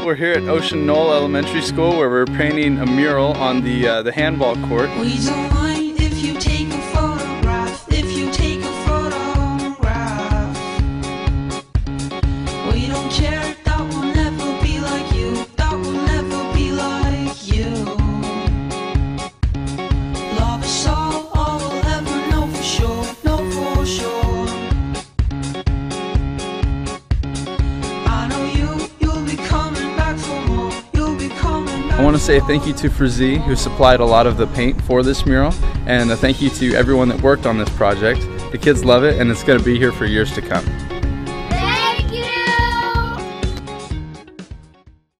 We're here at Ocean Knoll Elementary School where we're painting a mural on the handball court. We don't mind if you take a photograph, if you take a photograph. We don't care, that will never be like you, that will never be like you. Love is all we'll ever know for sure, know for sure. I want to say thank you to Frizzy, who supplied a lot of the paint for this mural, and a thank you to everyone that worked on this project. The kids love it, and it's going to be here for years to come.